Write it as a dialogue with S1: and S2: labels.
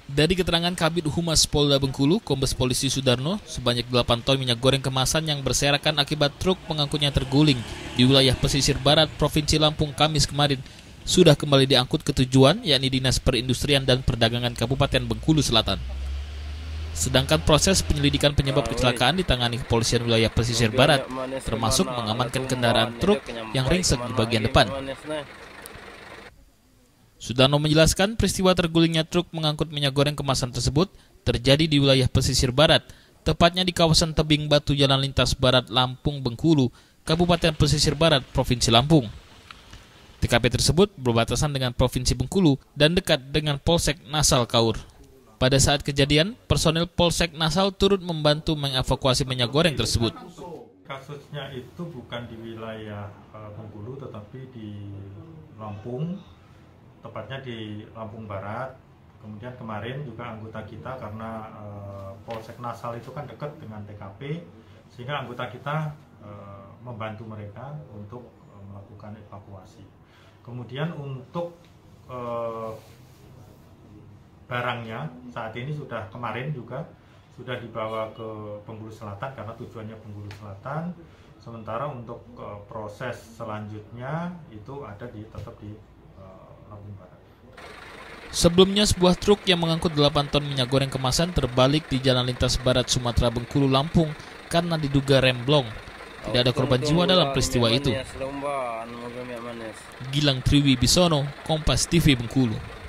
S1: Dari keterangan Kabid Humas Polda Bengkulu, Kombes Polisi Sudarno, sebanyak 8 ton minyak goreng kemasan yang berserakan akibat truk pengangkutnya terguling di wilayah pesisir barat Provinsi Lampung Kamis kemarin sudah kembali diangkut ke tujuan, yakni Dinas Perindustrian dan Perdagangan Kabupaten Bengkulu Selatan. Sedangkan proses penyelidikan penyebab kecelakaan ditangani kepolisian wilayah pesisir barat, termasuk mengamankan kendaraan truk yang ringsek di bagian depan. Sudarno menjelaskan peristiwa tergulingnya truk mengangkut minyak goreng kemasan tersebut terjadi di wilayah pesisir barat, tepatnya di kawasan tebing batu Jalan Lintas Barat Lampung Bengkulu, Kabupaten Pesisir Barat, Provinsi Lampung. TKP tersebut berbatasan dengan Provinsi Bengkulu dan dekat dengan Polsek Nasal Kaur. Pada saat kejadian, personil Polsek Nasal turut membantu mengevakuasi minyak goreng tersebut.
S2: Kasusnya itu bukan di wilayah Bengkulu tetapi di Lampung, tepatnya di Lampung Barat. Kemudian kemarin juga anggota kita, karena Polsek Nasal itu kan dekat dengan TKP, sehingga anggota kita membantu mereka untuk melakukan evakuasi. Kemudian untuk barangnya saat ini kemarin juga sudah dibawa ke Bengkulu Selatan karena tujuannya Bengkulu Selatan. Sementara untuk proses selanjutnya itu ada tetap di Lampung Barat.
S1: Sebelumnya sebuah truk yang mengangkut 8 ton minyak goreng kemasan terbalik di Jalan Lintas Barat Sumatera Bengkulu Lampung karena diduga remblong. Tidak ada korban jiwa dalam peristiwa itu. Gilang Triwibisono, Kompas TV Bengkulu.